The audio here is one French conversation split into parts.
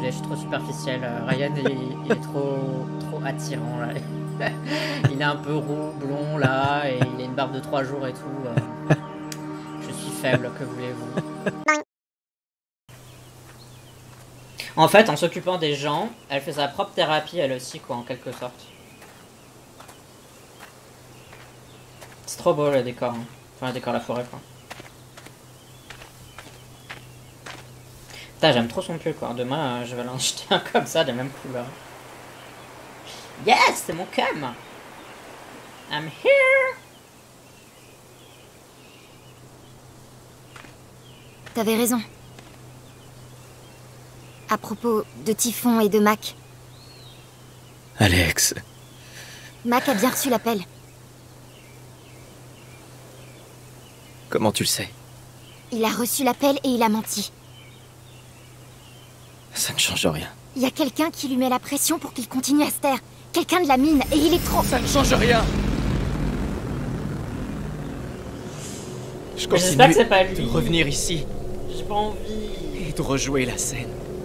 désolé, je suis trop superficielle. Ryan, il est trop attirant là. Il est un peu roux, blond là, et il a une barbe de 3 jours et tout. Je suis faible, que voulez-vous. En fait, en s'occupant des gens, elle fait sa propre thérapie elle aussi, quoi, en quelque sorte. C'est trop beau le décor. Hein. Enfin, le décor de la forêt, quoi. Putain, j'aime trop son pull, quoi. Demain, je vais l'en acheter un comme ça, de la même couleur. Yes, c'est mon cum. I'm here. T'avais raison. À propos de Typhon et de Mac. Alex... Mac a bien reçu l'appel. Comment tu le sais? Il a reçu l'appel et il a menti. Ça ne change rien. Il y a quelqu'un qui lui met la pression pour qu'il continue à se taire. Quelqu'un de la mine, et il est trop... Ça ne change rien. Je J'espère que continue c'est pas lui. de revenir ici J'ai pas envie. et de rejouer la scène.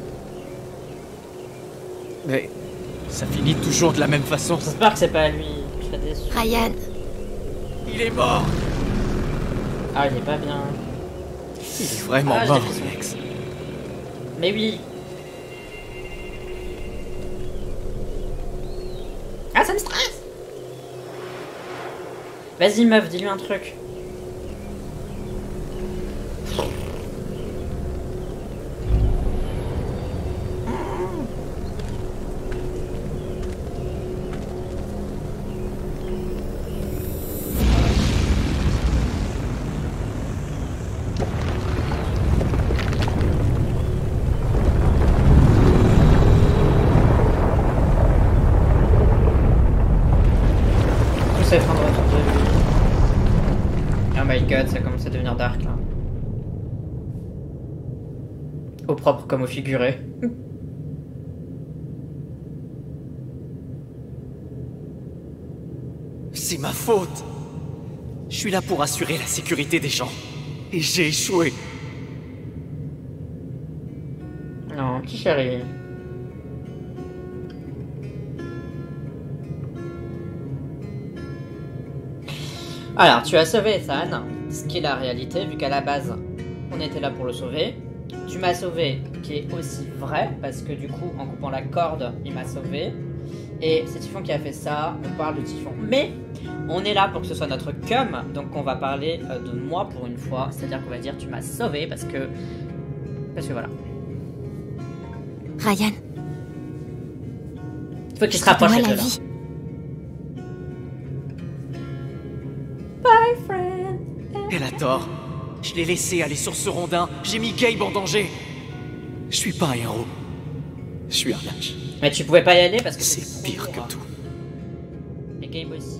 Mais ça finit toujours de la même façon. J'espère que c'est pas lui. Je serais déçu. Ryan, Il est mort. Ah, il est pas bien. Il est vraiment Ah, mort, j'ai vu son- Alex. Mais oui. Ah, ça me stresse. Vas-y, meuf, dis-lui un truc. Tout s'effondre autour de lui. Oh my god, ça commence à devenir dark là. Au propre comme au figuré. C'est ma faute. Je suis là pour assurer la sécurité des gens. Et j'ai échoué. Non, petit chéri. Alors, tu as sauvé Ethan, ce qui est la réalité, vu qu'à la base, on était là pour le sauver. Tu m'as sauvé, qui est aussi vrai, parce que du coup, en coupant la corde, il m'a sauvé. Et c'est Typhon qui a fait ça, on parle de Typhon. Mais, on est là pour que ce soit notre cum, donc on va parler de moi pour une fois. C'est-à-dire qu'on va dire, tu m'as sauvé, parce que voilà. Ryan, Il faut qu'il se rapproche moi de la là. vie. Bye, friend. Elle a tort. Je l'ai laissé aller sur ce rondin. J'ai mis Gabe en danger. Je suis pas un héros. Je suis un lâche. Mais tu pouvais pas y aller parce que C'est pire que tout. Et Gabe aussi.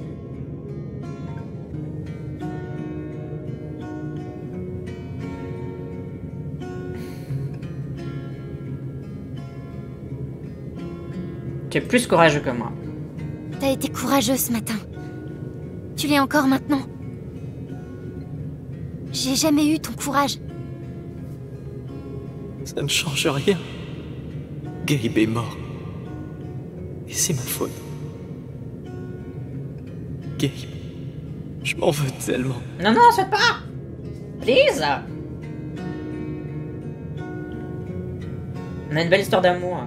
Tu es plus courageux que moi. T'as été courageux ce matin. Tu l'es encore maintenant. J'ai jamais eu ton courage. Ça ne change rien. Gabe est mort. Et c'est ma faute. Gabe, je m'en veux tellement. Non, non, faites pas. Please. On a une belle histoire d'amour.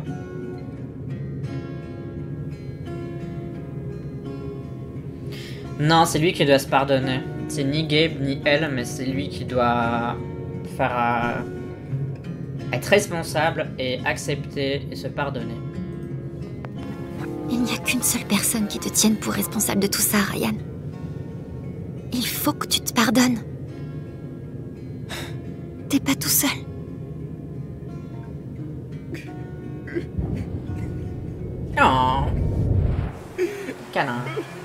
Non, c'est lui qui doit se pardonner. C'est ni Gabe ni elle, mais c'est lui qui doit faire être responsable et accepter et se pardonner. Il n'y a qu'une seule personne qui te tienne pour responsable de tout ça, Ryan. Il faut que tu te pardonnes. T'es pas tout seul. Oh. Câlin.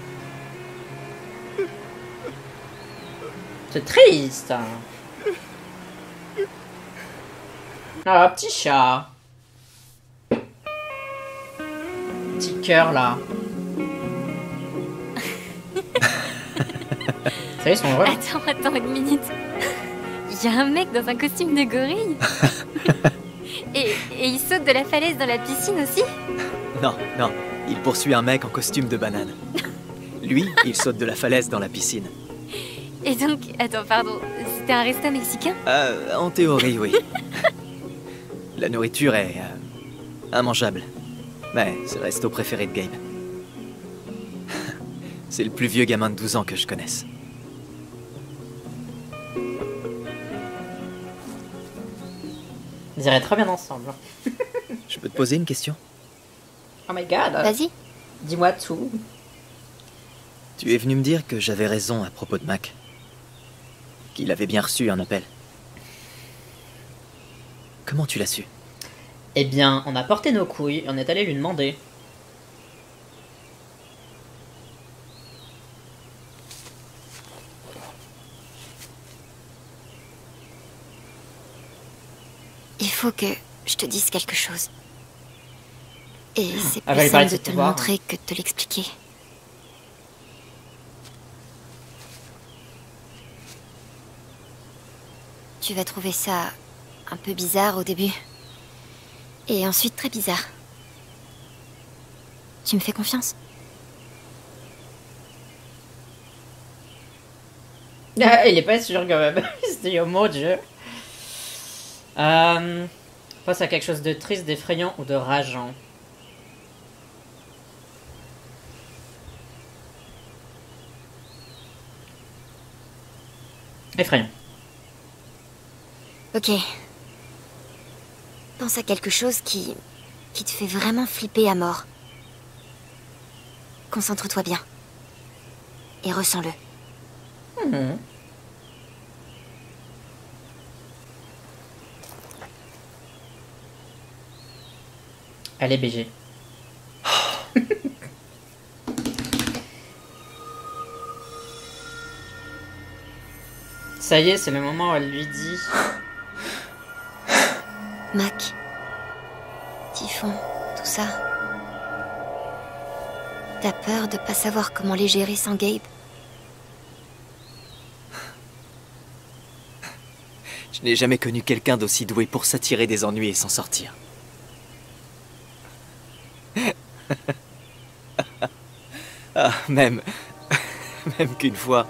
C'est triste. Oh, petit chat. Petit cœur là. Ça y est, ils sont heureux. Attends une minute. Il y a un mec dans un costume de gorille. Et il saute de la falaise dans la piscine aussi? Non, non, il poursuit un mec en costume de banane. Lui, il saute de la falaise dans la piscine. Et donc, attends, pardon, c'était un resto mexicain? En théorie, oui. La nourriture est immangeable. Mais c'est le resto préféré de Gabe. C'est le plus vieux gamin de 12 ans que je connaisse. Ils iraient très bien ensemble. Je peux te poser une question? Oh my god. Vas-y. Dis-moi tout. Tu es venu me dire que j'avais raison à propos de Mac. Qu'il avait bien reçu un appel. Comment tu l'as su? Eh bien, on a porté nos couilles et on est allé lui demander. Il faut que je te dise quelque chose. Et c'est Elle va plus lui parler simple de de te le pouvoir. montrer que de te l'expliquer. Tu vas trouver ça un peu bizarre au début. Et ensuite très bizarre. Tu me fais confiance? Ah, il est pas sûr quand même. Il se dit, oh mon dieu. Pense à quelque chose de triste, d'effrayant ou de rageant. Effrayant. Ok. Pense à quelque chose qui te fait vraiment flipper à mort. Concentre-toi bien. Et ressens-le. Mhm. Allez, BG. Ça y est, c'est le moment où elle lui dit. Mac. Typhon, tout ça. T'as peur de pas savoir comment les gérer sans Gabe? Je n'ai jamais connu quelqu'un d'aussi doué pour s'attirer des ennuis et s'en sortir. Ah, même qu'une fois...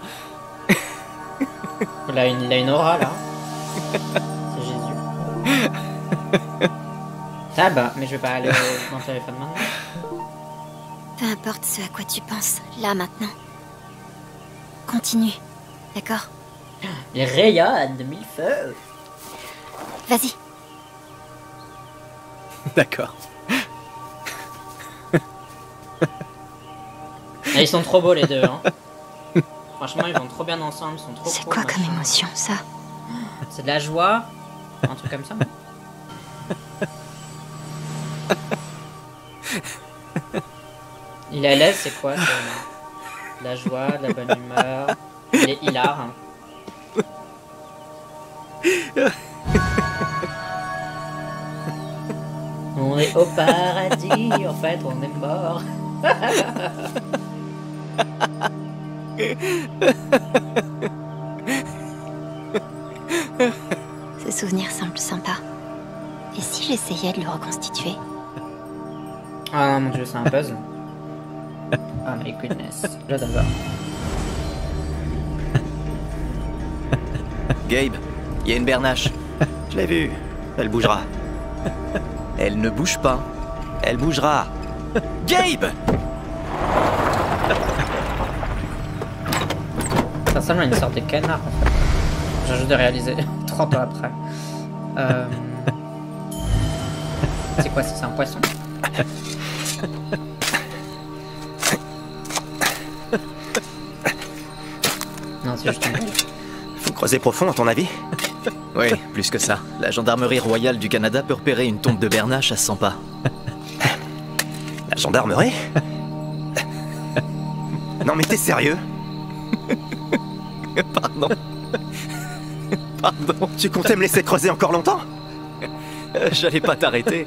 Il a une aura là. C'est Jésus. Ah bah, mais je vais pas aller dans le téléphone maintenant. Peu importe ce à quoi tu penses, là, maintenant. Continue, d'accord? Il rayonne de mille feux. Vas-y. D'accord. Ah, ils sont trop beaux les deux. Hein. Franchement, ils vont trop bien ensemble. Ils sont trop C'est cool, quoi comme machin. émotion, ça? C'est de la joie. Un truc comme ça. non? Il est à l'aise, c'est quoi? C'est de la joie, de la bonne humeur. Il est hilar. Hein. On est au paradis, en fait, on est mort. Ce souvenir semble sympa. Et si j'essayais de le reconstituer? Ah mon dieu, c'est un puzzle. Oh my goodness, j'adore. Gabe, il y a une bernache. Je l'ai vue. Elle bougera. Elle ne bouge pas. Elle bougera. Gabe! Ça ressemble à une sorte de canard en fait. J'ai juste de réaliser 3 pas après. C'est quoi ça? C'est un poisson? Non, c'est juste une... Faut creuser profond, à ton avis? Oui, plus que ça. La gendarmerie royale du Canada peut repérer une tombe de bernache à 100 pas. La gendarmerie? Non mais t'es sérieux? Pardon. Pardon. Tu comptais me laisser creuser encore longtemps? J'allais pas t'arrêter.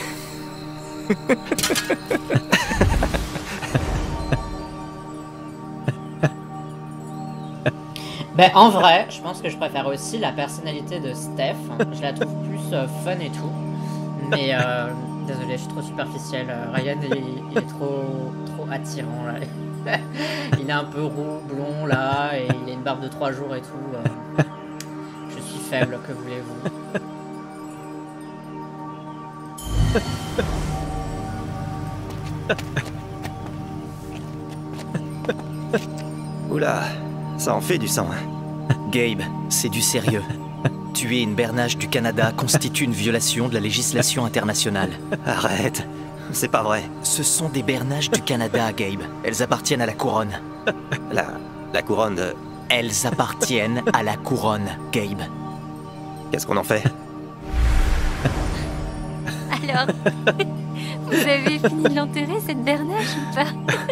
Ben en vrai, je pense que je préfère aussi la personnalité de Steph. Je la trouve plus fun et tout. Mais désolé, je suis trop superficielle. Ryan, il est trop attirant là. Il est un peu roux, blond là, et il a une barbe de 3 jours et tout. Je suis faible, que voulez-vous? Oula, ça en fait du sang, hein. Gabe, c'est du sérieux. Tuer une bernache du Canada constitue une violation de la législation internationale. Arrête, c'est pas vrai. Ce sont des bernaches du Canada, Gabe. Elles appartiennent à la couronne. La couronne de... Elles appartiennent à la couronne, Gabe. Qu'est-ce qu'on en fait? Alors, vous avez fini de l'enterrer, cette bernache, ou pas?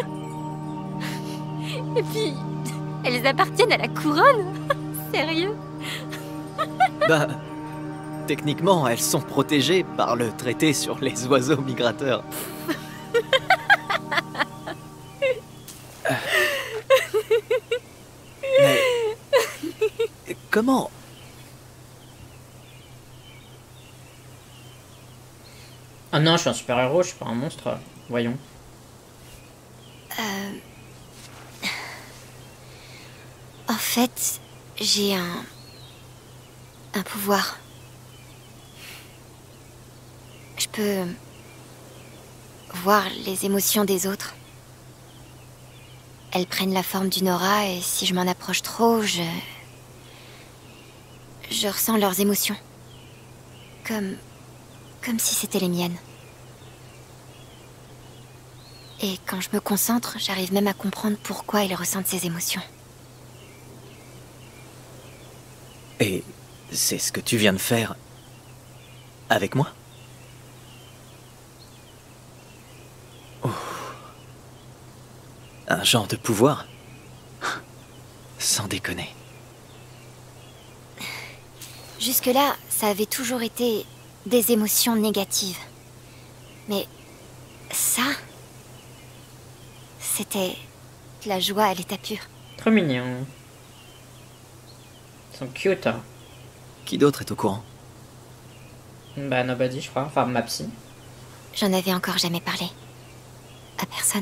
Et puis, elles appartiennent à la couronne? Sérieux? Bah, techniquement, elles sont protégées par le traité sur les oiseaux migrateurs. Mais... comment? Ah non, je suis un super-héros, je suis pas un monstre. Voyons. En fait, j'ai un pouvoir. Je peux voir les émotions des autres. Elles prennent la forme d'une aura et si je m'en approche trop, je ressens leurs émotions. Comme si c'était les miennes. Et quand je me concentre, j'arrive même à comprendre pourquoi ils ressentent ces émotions. Et c'est ce que tu viens de faire avec moi? Oh. Un genre de pouvoir? Sans déconner. Jusque-là, ça avait toujours été des émotions négatives. Mais ça, c'était de la joie à l'état pur. Trop mignon. Ils sont cute. Hein. Qui d'autre est au courant? Bah, nobody, je crois. Enfin, ma psy. J'en avais encore jamais parlé. À personne.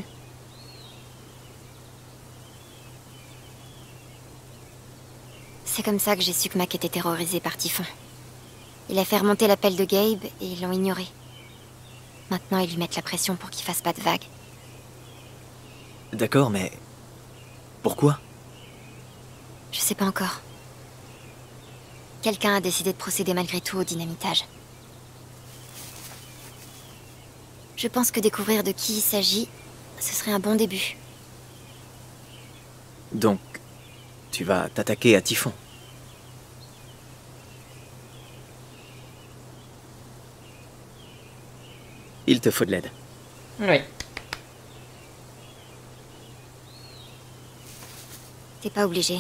C'est comme ça que j'ai su que Mac était terrorisé par Typhon. Il a fait remonter l'appel de Gabe et ils l'ont ignoré. Maintenant, ils lui mettent la pression pour qu'il fasse pas de vagues. D'accord, mais... pourquoi? Je sais pas encore. Quelqu'un a décidé de procéder malgré tout au dynamitage. Je pense que découvrir de qui il s'agit, ce serait un bon début. Donc, tu vas t'attaquer à Typhon? Il te faut de l'aide. Oui. T'es pas obligé.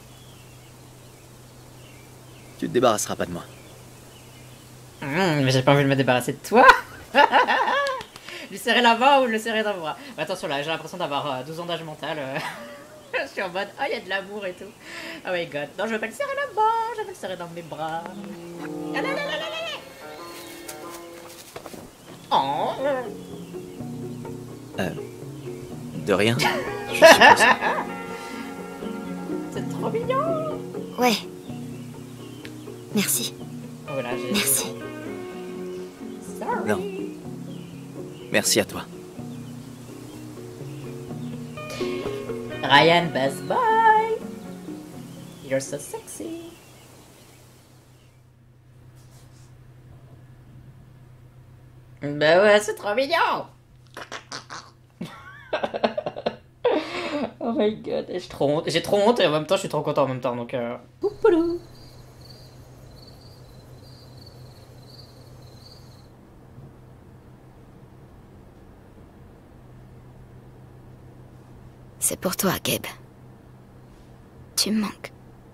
Tu te débarrasseras pas de moi. Mais j'ai pas envie de me débarrasser de toi. Lui serrer la main ou le serrer dans le bras. Mais attention là, j'ai l'impression d'avoir 12 ans d'âge mental. Je suis en mode, oh, il y a de l'amour et tout. Oh my god. Non, je veux pas le serrer là-bas, je veux le serrer dans mes bras. Ah, là, là, là, là, là. Oh. De rien, je suppose. C'est trop mignon. Ouais. Merci. Voilà, j'ai... Merci. Sorry. Non. Merci à toi. Ryan, best bye. You're so sexy. Bah ouais, c'est trop mignon. Oh my god, j'ai trop honte et en même temps je suis trop content en même temps donc Poupoulou. C'est pour toi, Gabe. Tu me manques.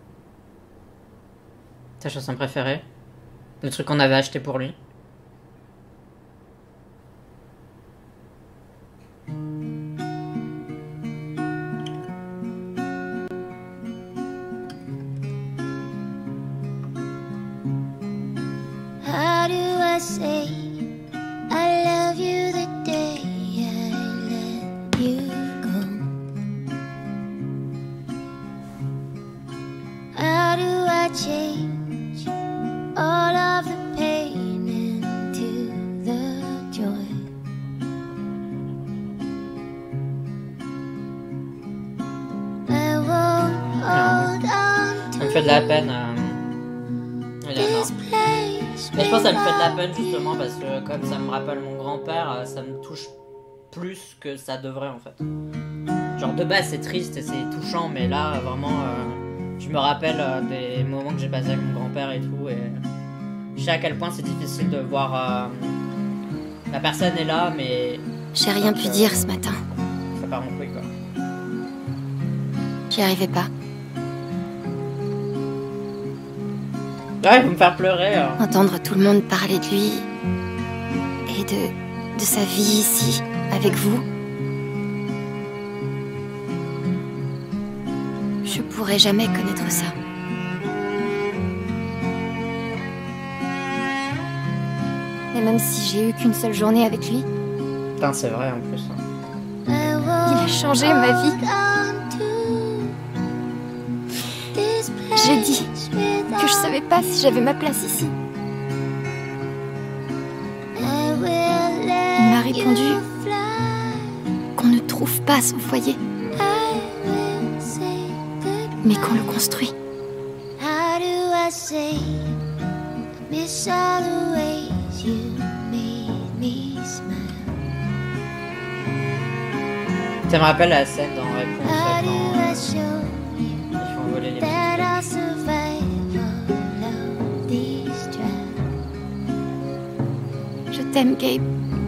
Ta chanson préférée? Le truc qu'on avait acheté pour lui? How do I say fait de la peine, Eleanor. Mais je pense que ça me fait de la peine justement parce que comme ça me rappelle mon grand-père, ça me touche plus que ça devrait en fait. Genre de base c'est triste et c'est touchant, mais là vraiment je me rappelle des moments que j'ai passés avec mon grand-père et tout, et je sais à quel point c'est difficile de voir la personne est là, mais J'ai rien pu dire ce matin. ça part en couille quoi. J'y arrivais pas. Ouais, vous me faire pleurer. Entendre tout le monde parler de lui et de sa vie ici, avec vous. Je pourrais jamais connaître ça. Et même si j'ai eu qu'une seule journée avec lui, Putain, c'est vrai en plus. il a changé ma vie. J'ai dit que je savais pas si j'avais ma place ici. Il m'a répondu qu'on ne trouve pas son foyer, mais qu'on le construit. Ça me rappelle la scène dans Réponse quand ils font voler les petits. Je t'aime, Gabe.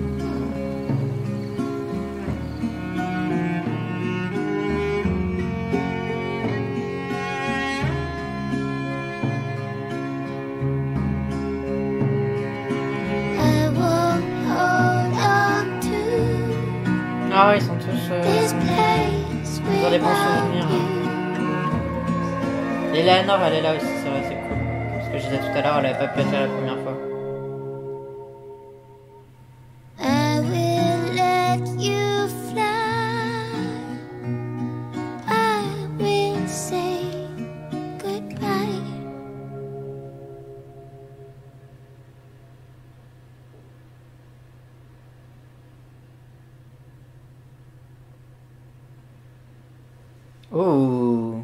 Ah ouais, ils sont tous... ils ont des bons souvenirs. Et Eleanor, elle est là aussi, c'est vrai, c'est cool. Parce que je disais tout à l'heure, elle avait pas pu être là la première fois. Oh.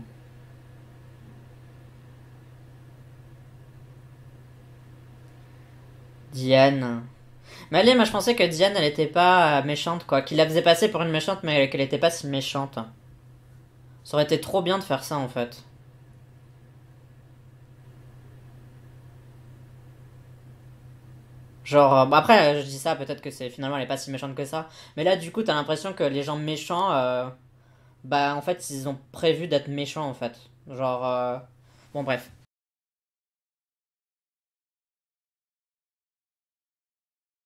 Diane. Mais allez, moi je pensais que Diane elle était pas méchante quoi, qu'il la faisait passer pour une méchante mais qu'elle était pas si méchante. Ça aurait été trop bien de faire ça en fait. Genre, bon après je dis ça, peut-être que c'est finalement elle est pas si méchante que ça. Mais là du coup t'as l'impression que les gens méchants, bah en fait ils ont prévu d'être méchants en fait. Genre, bon bref.